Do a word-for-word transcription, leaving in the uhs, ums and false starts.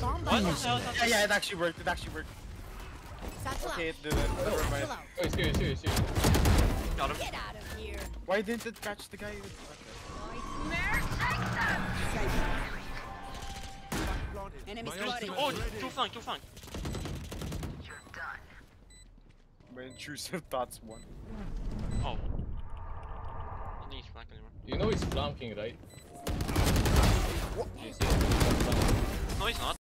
Bomb What? buddy. Yeah, yeah, it actually worked. It actually worked. Satchel Okay, out. it didn't. Never mind. Satchel out. Oh, he's here, he's here, he's here. Got him. Get out of here. Why didn't it catch the guy? With... Enemy My spotted. ultimate- Oh, two flank, two flank. My intrusive thoughts won. Oh. He needs flank anymore. You know he's flanking, right? What? You see him? No, he's not.